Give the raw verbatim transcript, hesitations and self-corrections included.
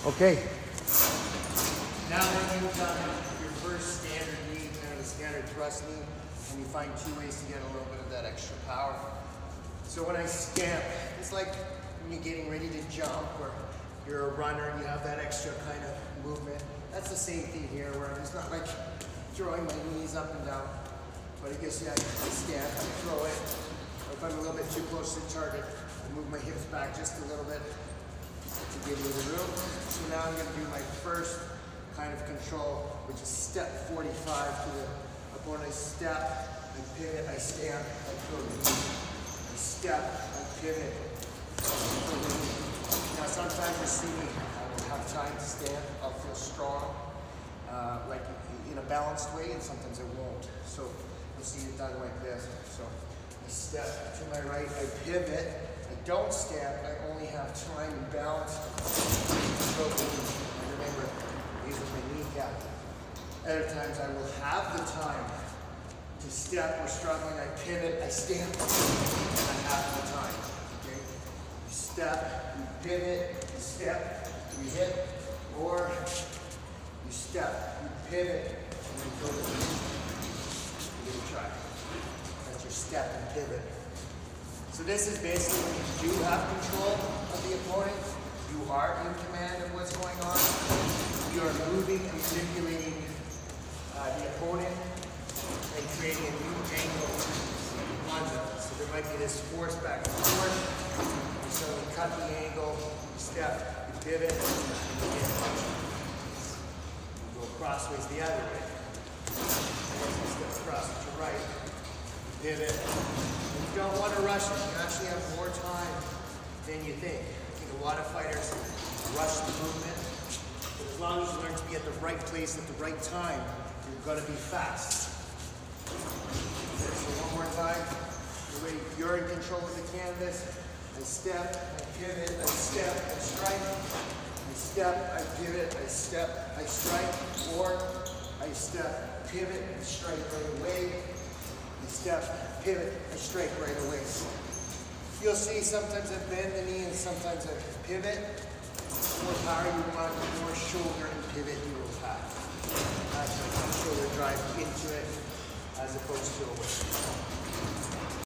Okay. Now that you've done your first standard knee, kind of a standard thrust knee, and you find two ways to get a little bit of that extra power. So when I stamp, it's like when you're getting ready to jump, or you're a runner and you have that extra kind of movement. That's the same thing here, where I'm just not like throwing my knees up and down, but I guess yeah, I stamp, I throw it. Or if I'm a little bit too close to the target, I move my hips back just a little bit to give you the room. So now I'm going to do my first kind of control, which is step forty-five to the opponent. I step, I pivot, I stamp, I throw the knee. I step, I pivot, I throw the knee. Now sometimes you see me, I will have time to stand, I'll feel strong, uh, like in a balanced way, and sometimes I won't. So you'll see it done like this. So I step to my right, I pivot, I don't stamp, I only have time and balance. And remember, these are my kneecap. Other times I will have the time to step, we're struggling, I pivot, I stamp, and I have the time. Okay? You step, you pivot, you step, you hit, or you step, you pivot, and then go to the knee. Give it a try. That's your step and pivot. So this is basically when you do have control of the opponent, you are in command of what's going on, you are moving and manipulating uh, the opponent and creating a new angle on them. So there might be this force back and forth, you suddenly cut the angle, you step, you pivot, and you get punched. You go crossways the other way. You step across to your right, pivot. You don't want to rush it. You actually have more time than you think. I think a lot of fighters rush the movement, but as long as you learn to be at the right place at the right time, you're going to be fast. Okay, so one more time. You're in control of the canvas. I step, I pivot, I step, I strike. I step, I pivot, I step, I strike. Or I step, pivot, and strike right away. I step, pivot, and strike right away. You'll see sometimes I bend the knee and sometimes I pivot. The more power you want, the more shoulder and pivot you will have. That's like shoulder drive into it as opposed to away.